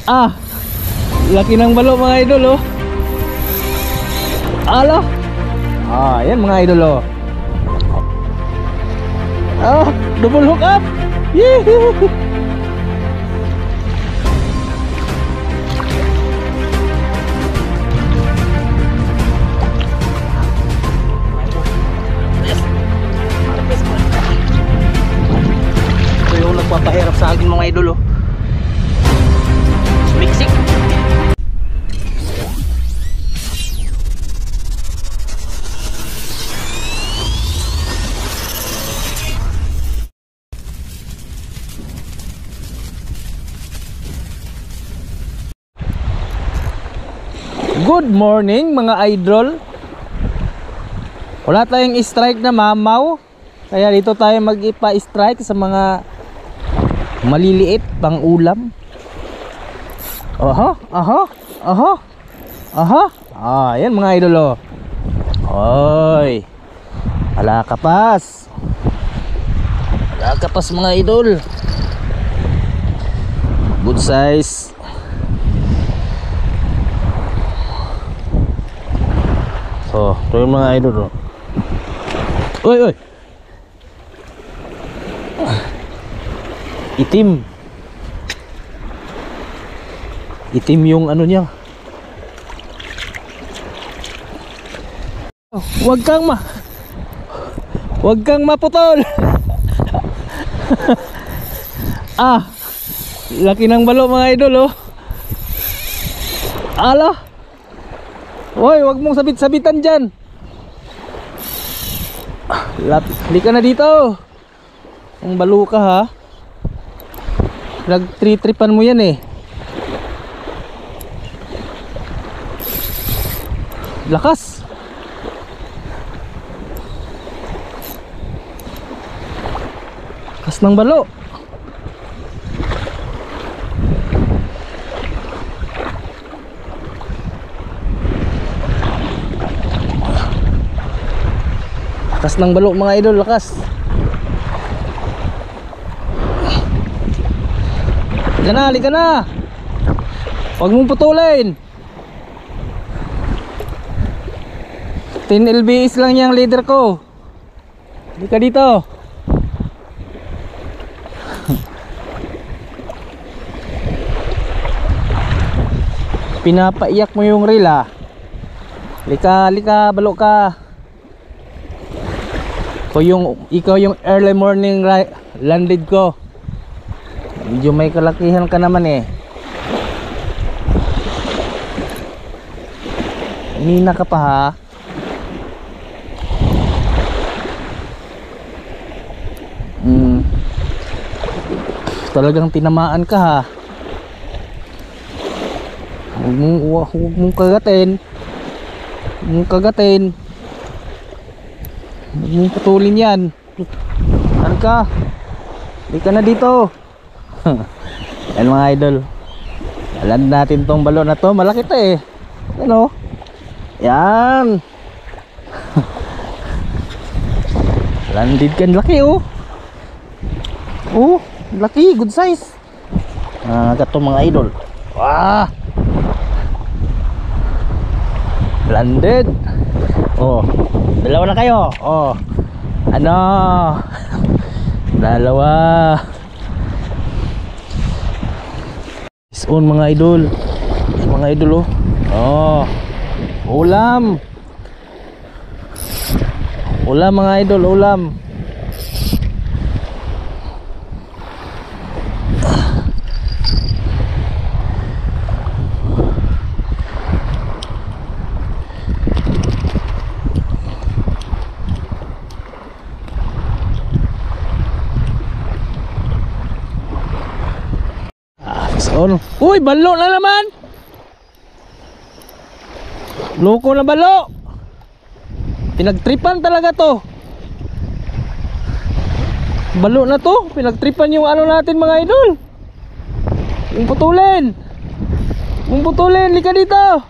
Ah, laki ng balo mga idol oh. Ala. Yan mga idol oh. Double hook up. Yee! Ito yung nagpapahirap sa akin mga idol oh. Miksik. Good morning mga idol. Wala tayong strike na mamaw, kaya dito tayo mag-ipa-strike sa mga maliliit pang ulam. Yan mga idol oh. Oy, ala kapas. Ala kapas mga idol. Good size. So, ito yung mga idol oh. Oy. Itim. Itim yung ano niya. Huwag kang maputol. Laki ng balo mga idol oh. Ala. Hoy, wag mong sabit-sabitan dyan. Halika na dito. Ang balo ka ha. Nag-tripan mo yan eh. Lakas. Lakas ng balo. Lakas ng balo mga idol, lakas. Halika na. Huwag mong putulin. 10 LBS lang yung leader ko. Halika dito. Pinapaiyak mo yung reel ah. Halika, balo ka. Ikaw yung early morning landed ko. Medyo may kalakihan ka naman eh. Nina ka pa ha. Talagang tinamaan ka ha. Huwag mong kagatin. Huwag mong kagatin. Huwag mong putulin yan. Ano ka? Hindi ka na dito. Yan mga idol. Alam natin tong balon na to. Malaki to eh. Ano? Yan. Landed kan, laki oh. Oh, laki, good size. Gato mga idol. Wah. Landed. Oh, dalawa na kayo. Oh. Ano? Dalawa. Is on mga idol. Mga idol oh. Oh. Ulam. Ulam mga idol, ulam. Uy, balo na naman. Loko na balo. Pinagtripan talaga to. Balo na to. Pinagtripan yung ano natin mga idol. Yung putulin. Yung putulin, lika dito.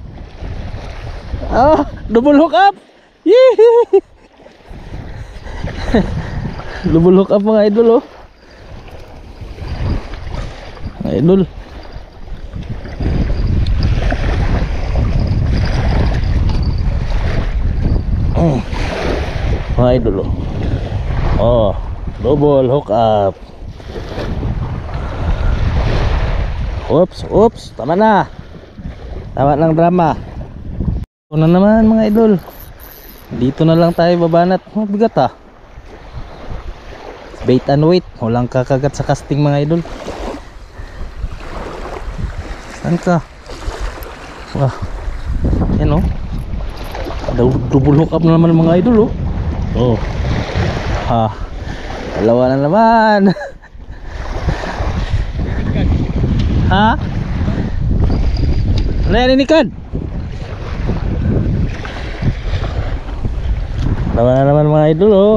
Double hook up. Yee! Double hook up mga idol oh. Mga idol. mga idol. Oh, double hook up. Oops, tama na. Tama ng drama. Ito na naman mga idol. Dito na lang tayo babanat. Oh, bigat ah. Bait and wait. Walang kakagat sa casting mga idol. Saan ka? Wah. Yan oh. Double hook up na naman mga idol oh. Oh. Ha. Dalawa na naman. Ha? Ano yan inikad? Dalawa na naman mga idol oh.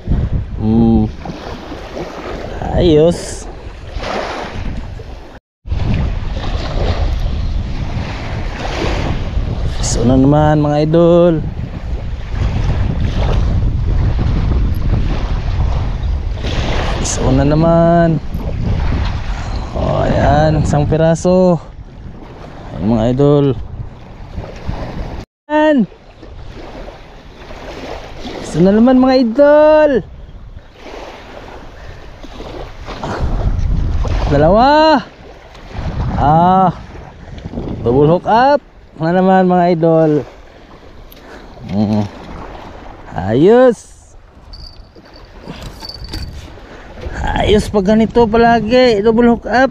Ayos. So na naman mga idol. So na naman. Oh ayan, isang piraso. Ayan mga idol. Ayan. So na naman mga idol. Dalawa. Double hook up na naman mga idol. Ayos. Ayos pag ganito palagi, double hook up.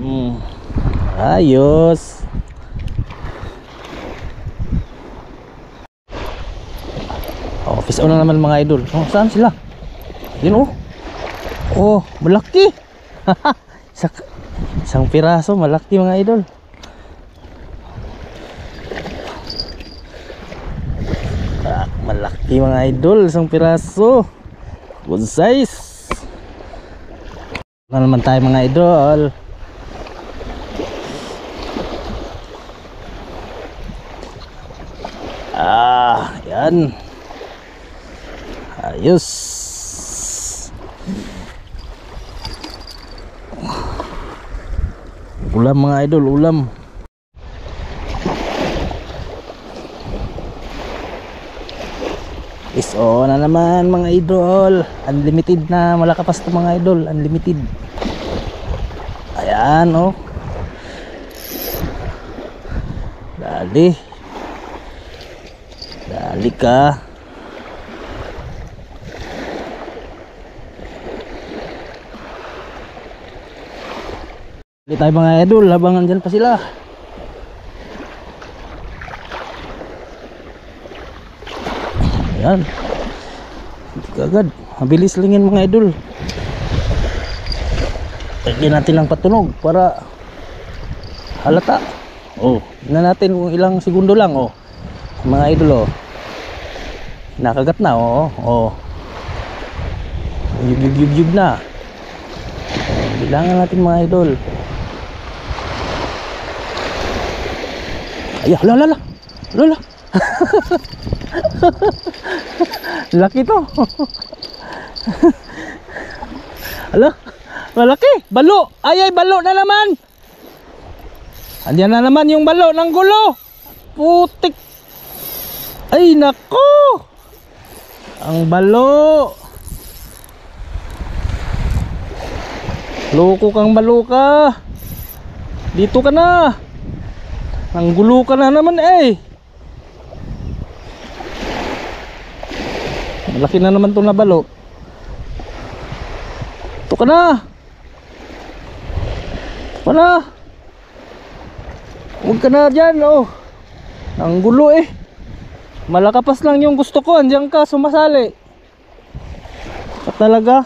Ayos. Office on na naman mga idol. Oh, saan sila? Yun oh. Oh, malaki. Isang piraso, malaki mga idol. Malaki mga idol, isang piraso. Good size. Na naman tayo mga idol. Yan. Ayos. Ulam mga idol, ulam. Is on na naman mga idol. Unlimited na malakapas to mga idol, unlimited. Ayan oh. Dali. Dali ka. Dali tayo mga idol habang andyan pa sila. Ayan. Hindi kagad. Mabilis lang yan mga idol. Lagyan natin ng patunog para halata. Oh, tingnan natin kung ilang segundo lang oh. Mga idol oh. Nakagat na oh. Oh. Yug na. Bilangan natin mga idol. Ay, lala. Laki to. Ala, malaki. Balo. Ay, balo na naman. Andiyan na naman yung balo ng gulo. Putik. Ay, nako. Ang balo. Loko kang balo ka. Dito ka na. Ang gulo ka na naman eh. Malaki na naman itong nabalo. Ito ka na. Ito ka na. Huwag ka na dyan oh. Ang gulo eh. Malakapas lang yung gusto ko. Andiyan ka sumasali. At talaga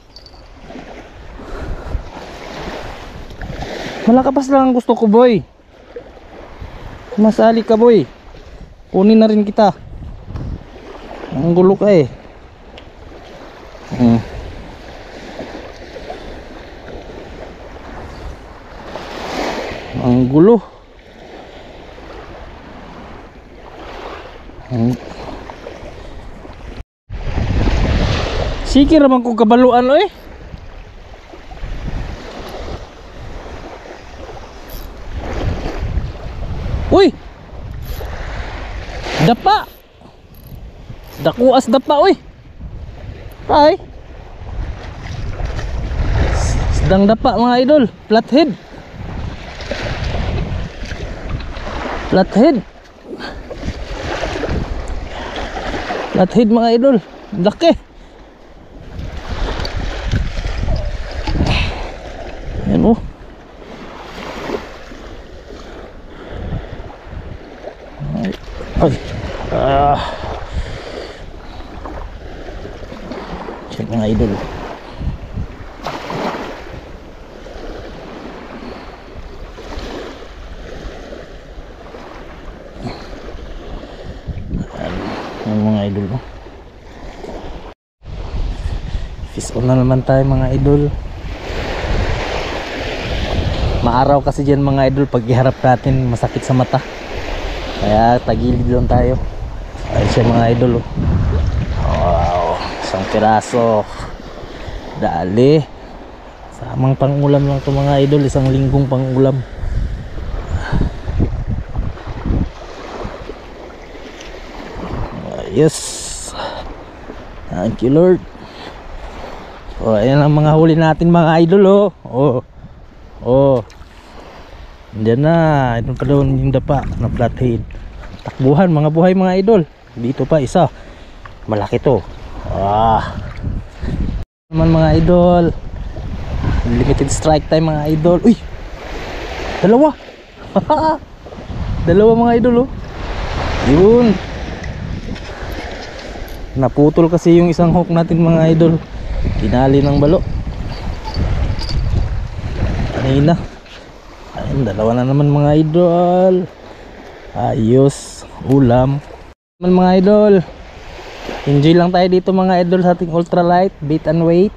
malakapas lang ang gusto ko boy. Sumasali ka boy. Kunin na rin kita. Ang gulo ka eh. Ang gulo. Sige naman kung kabaluan eh. Uy. Dapa. Dakuas dapa uy. Ay. Sedang dapa mga idol, flathead. Flathead. Flathead mga idol, laki. Ayan oh. Ay. Check mga idol. Ayan mga idol. Fish on na naman tayo mga idol. Maaraw kasi dyan mga idol, pag iharap natin masakit sa mata. Kaya tagilid lang tayo. Ayun siya mga idol oh. Wow, isang piraso. Dali. Samang pangulam lang to mga idol, isang linggong pangulam. Yes. Thank you Lord. Oh, ayan ang mga huli natin mga idol oh. Oh. Oh. Diyan na, ito pa doon yung dapa na flathead. Takbuhan mga buhay mga idol. Dito pa isa. Malaki to. Naman mga idol. Limited strike time mga idol. Uy. Dalawa. Dalawa mga idol oh. Yun. Naputol kasi yung isang hook natin mga idol. Kinali ng balo. Kanina. Ayun, dalawa na naman mga idol. Ayos. Ulam naman mga idol. Enjoy lang tayo dito mga idol sa ating ultralight bait and weight.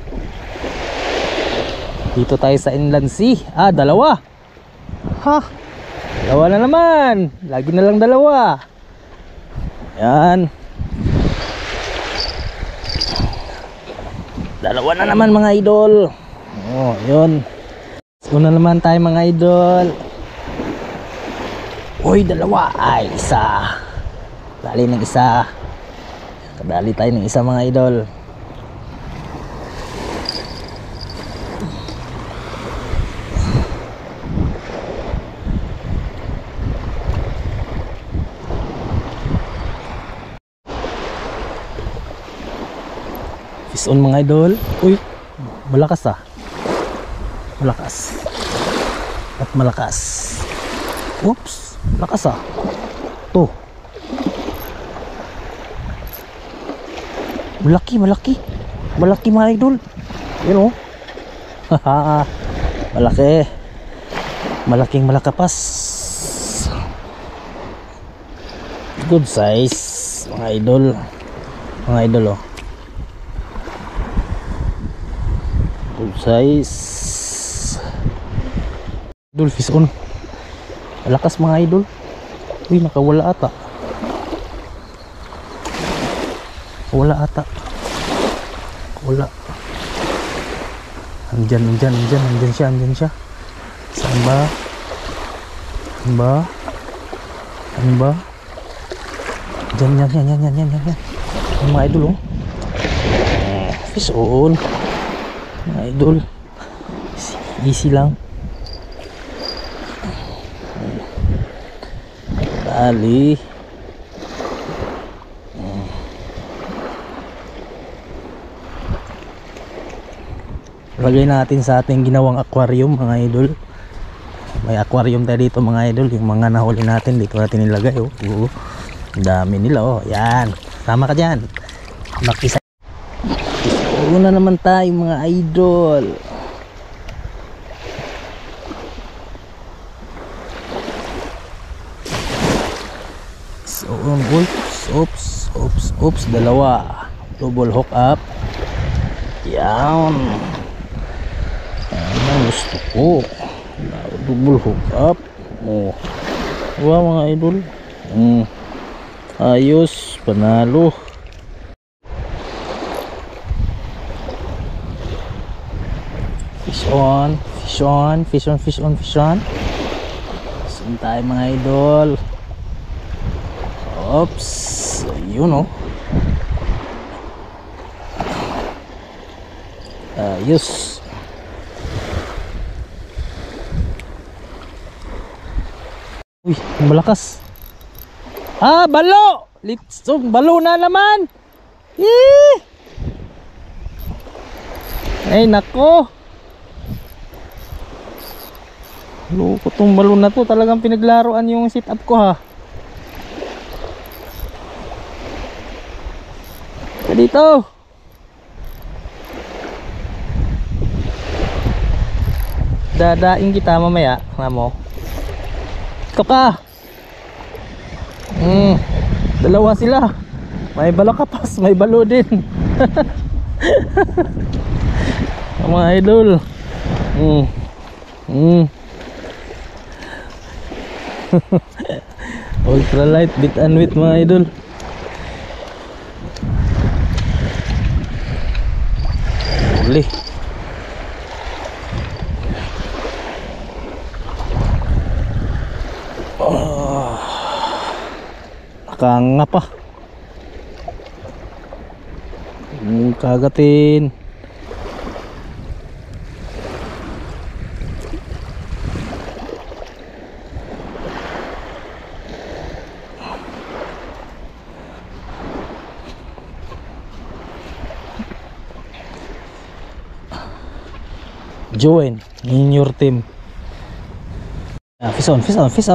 Dito tayo sa Inland Sea. Dalawa. Ha, dalawa na naman. Lagi na lang dalawa. Yan. Dalawa na naman mga idol. Oh, yun. Una naman tayo mga idol. Uy, dalawa. Ay, isa. Dali ng isa. Kadali tayo ng isa mga idol. Fish on mga idol. Uy, malakas malakas at malakas. Oops, malakas to. Malaki mga idol. Yun oh. Malaking malakapas. Good size mga idol. Mga idol oh. Good size. Idol, fish on. Malakas mga idol. Uy, nakawala ata. Wala. Andyan siya. Saan ba? Yan. Yung mga idol oh. Fish on. Mga idol. Easy lang. Dali. Lagay natin sa ating ginawang aquarium mga idol. May aquarium tayo dito mga idol. Yung mga nahuli natin dito natin nilagay oh. Dami nila oh. Yan. Tama ka dyan. Makisa. Una naman tayo mga idol. So, oops, dalawa. Double hook up. Yan. Gusto ko double hook up. Oh, wow mga idol. Ayos, panalo. Fish on. Saan tayo mga idol? Oops, yun oh. Ayos. Uy, malakas. Balo! Litsong balo na naman. Eh! Ay nako. Loko tong balo na to, talagang pinaglaruan yung sit up ko ha. Dito. Dadaing kita mamaya, mo. Ito ka. Dalawa sila. May balo kapas, may balo din. Mga idol. Ultralight bit and wit mga idol. Boleh. Nakanga pa. Kagatin. Join in your team. Fish on.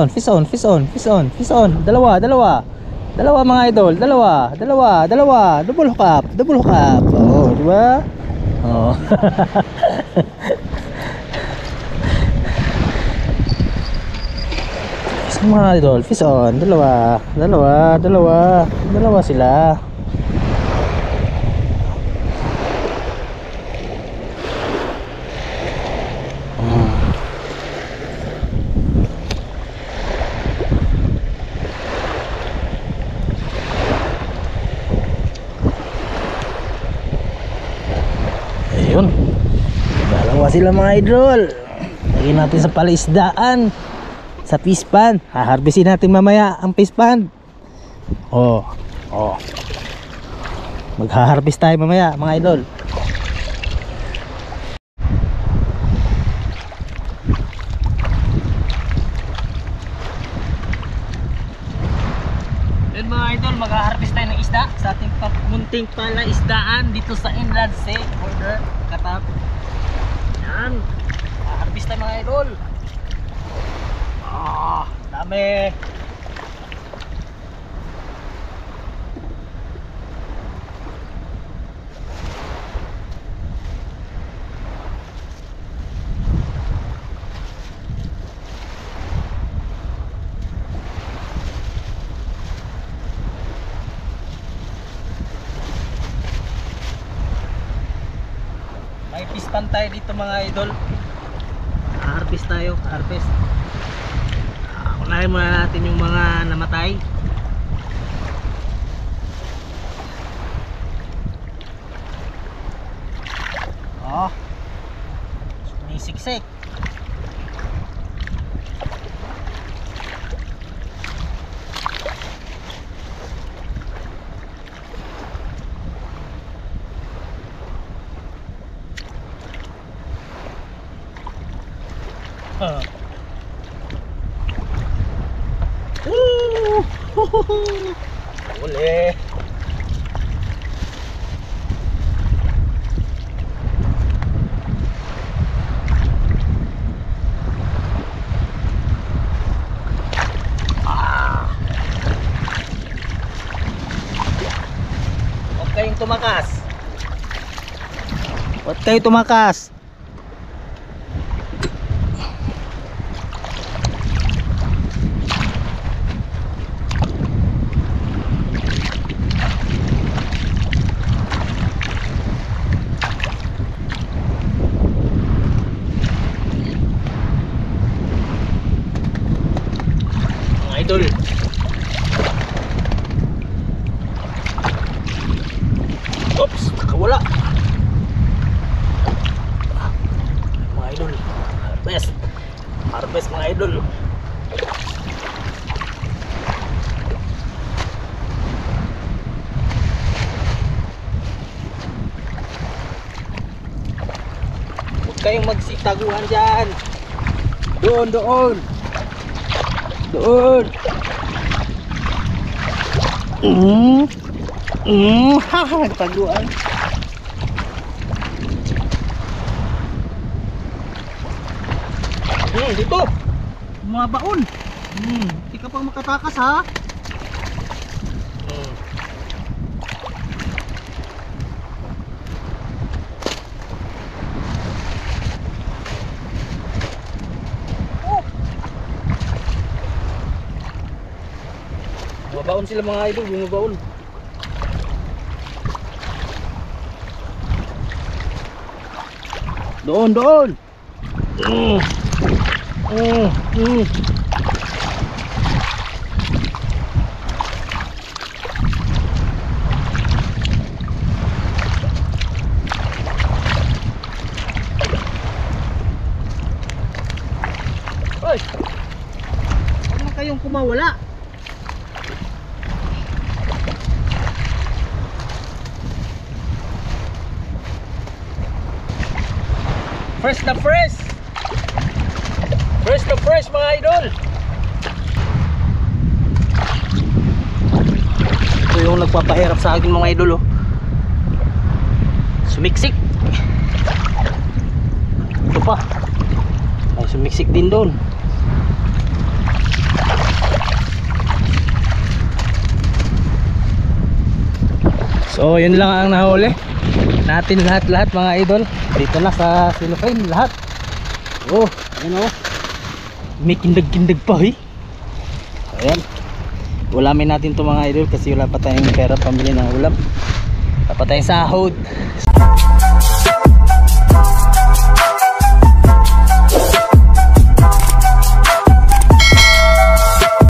Dalawa mga idol, dalawa. Double hook up. Oh, di ba? Oh. Mga idol, fish on, dalawa sila. Ayun, dalawa sila mga idol. Lagyan natin sa palaisdaan, sa fish pan. Haharbisin natin mamaya ang fish pan. Maghaharbis tayo mamaya mga idol. Yun mga idol, mag-harvest tayo ng isda sa ating munting palaisdaan dito sa Inland Sea border, Katap. Yan, mag-harvest tayo mga idol. Dami. May pispan tayo dito mga idol. Harvest tayo, harvest. Unahin muna natin yung mga namatay. Sumisiksik. Boleh. Huwag kayong tumakas. Huwag kayong tumakas. Idol. Oops, nakawala. Mga idol, harvest mga idol. kayong magsitaguan dyan. Doon, doon. Doon. Nagtaguan. Dito. Mga baon. Hindi ka pang makatakas ha. Bumabaon sila mga idol, bumabaon. Doon, doon. Hoy! Huwag na kayong kumawala. Fresh na fresh. Fresh na fresh mga idol. Ito yung nagpapahirap sa akin mga idol oh. Sumiksik. Ito pa. Ay sumiksik din doon. So yun lang ang nahuli natin lahat mga idol. Dito na sa Silopine lahat. Oh, ayan oh. May kindag-kindag pa eh. Ayan. Ulamin natin to mga idol kasi wala pa tayong pera pambili ng ulam. Wala pa tayong sahod.